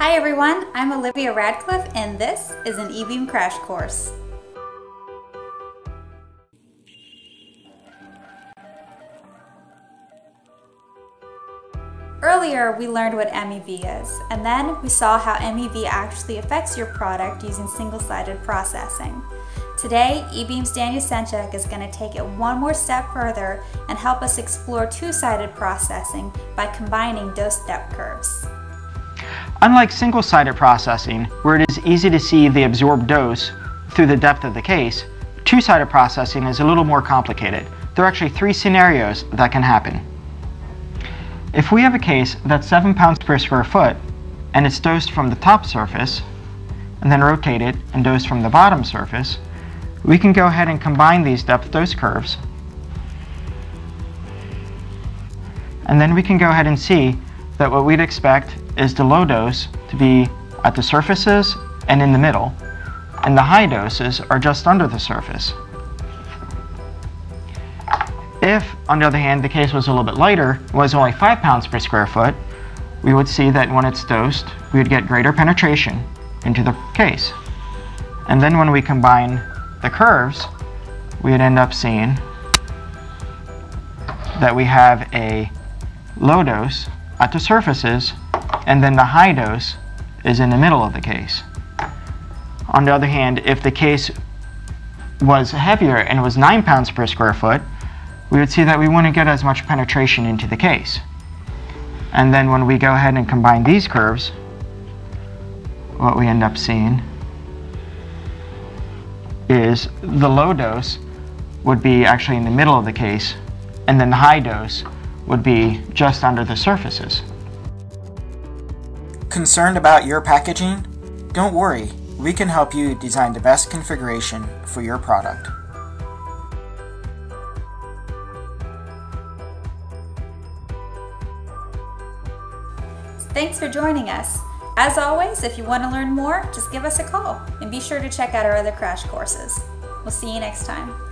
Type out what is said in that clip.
Hi everyone, I'm Olivia Radcliffe and this is an eBeam crash course. Earlier we learned what MEV is, and then we saw how MEV actually affects your product using single-sided processing. Today, eBeam's Daniel Senchak is going to take it one more step further and help us explore two-sided processing by combining dose depth curves. Unlike single-sided processing, where it is easy to see the absorbed dose through the depth of the case, two-sided processing is a little more complicated. There are actually three scenarios that can happen. If we have a case that's 7 pounds per square foot and it's dosed from the top surface and then rotated and dosed from the bottom surface, we can go ahead and combine these depth dose curves, and then we can go ahead and see that what we'd expect is the low dose to be at the surfaces and in the middle, and the high doses are just under the surface. If, on the other hand, the case was a little bit lighter, was only 5 pounds per square foot, we would see that when it's dosed, we would get greater penetration into the case. And then when we combine the curves, we would end up seeing that we have a low dose at the surfaces, and then the high dose is in the middle of the case. On the other hand, if the case was heavier and was 9 pounds per square foot, we would see that we wouldn't get as much penetration into the case. And then when we go ahead and combine these curves, what we end up seeing is the low dose would be actually in the middle of the case, and then the high dose would be just under the surfaces. Concerned about your packaging? Don't worry, we can help you design the best configuration for your product. Thanks for joining us. As always, if you want to learn more, just give us a call and be sure to check out our other crash courses. We'll see you next time.